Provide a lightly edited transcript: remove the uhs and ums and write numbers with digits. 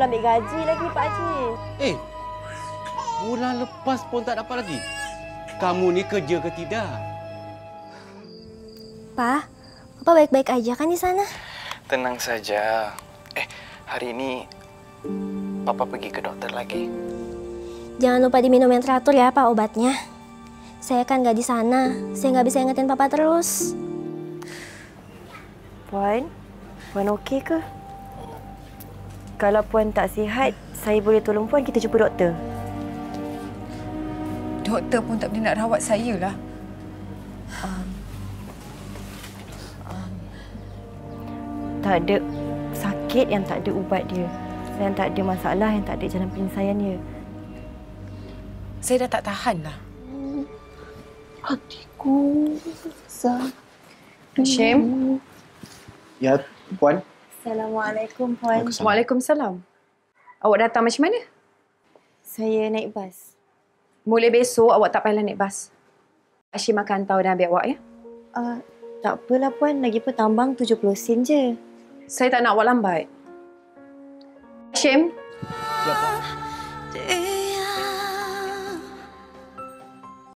belum ambil gaji lagi, Pak Haji. Bulan lepas pun tak dapat lagi. Kamu ni kerja ke tidak? Pa, Papa baik-baik aja kan di sana? Tenang saja. Hari ini Papa pergi ke dokter lagi. Jangan lupa diminum yang teratur ya, Pak, obatnya. Saya kan nggak di sana. Saya nggak bisa ingetin Papa terus. Puan okey ke? Kalau Puan tak sihat, saya boleh tolong Puan kita jumpa doktor. Doktor pun tak boleh nak rawat saya lah. Tak ada sakit yang tak ada ubat dia. Yang tak ada masalah yang tak ada jalan penyelesaian dia. Saya dah tak tahan lah. Hatiku sakit. Syem? Ya, Puan. Assalamualaikum, Puan. Waalaikumsalam. Awak datang macam mana? Saya naik bas. Mulai besok awak tak payah naik bas. Hashim akan hantar dan ambil awak ya. Tak apalah, Puan. Lagipun tambang 70 sen je. Saya tak nak awak lambat. Hashim? Ya, Puan.